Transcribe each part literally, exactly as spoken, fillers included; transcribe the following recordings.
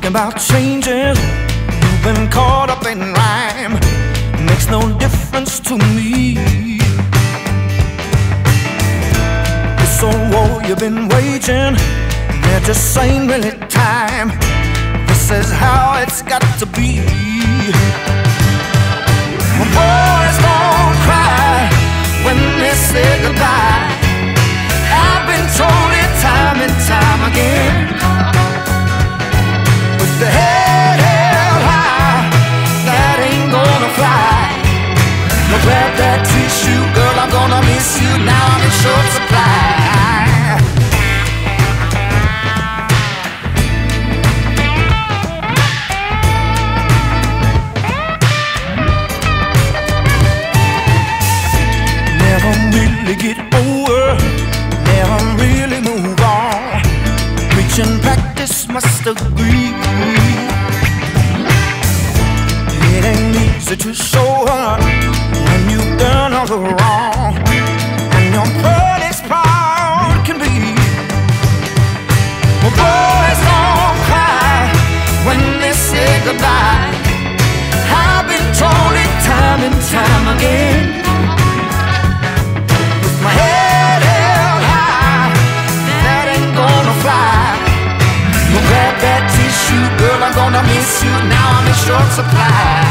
talking about changes. You've been caught up in rhyme. Makes no difference to me. This old war you've been waging, there just ain't really time. This is how it's got to be. Well, boys don't cry when they say goodbye. I've been told it time and time again. With the head held high, that ain't gonna fly. Now grab that tissue, girl, I'm gonna miss you. Now I'm in short supply. Never really get over, never really move on. Preaching practice must agree. It ain't easy to show her when you've done all the wrong, and your blood is proud can be. Well, boys don't cry when they say goodbye. I've been told it time and time again. With my head held high, that ain't gonna fly. Well, grab that tissue, girl, I'm gonna miss you. Now I'm in short supply.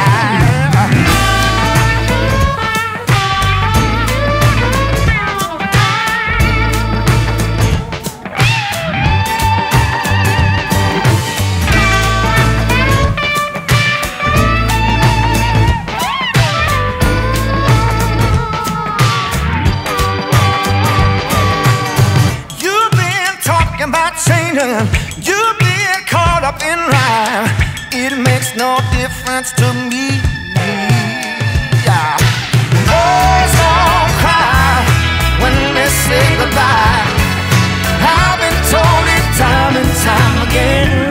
You've been caught up in rhyme. It makes no difference to me. Yeah. Boys don't cry when they say goodbye. I've been told it time and time again.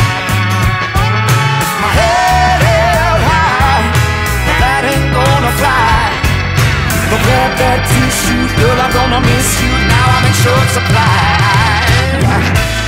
With my head held high, that ain't gonna fly. But grab that tissue, girl, I'm gonna miss you. Now I'm in short supply.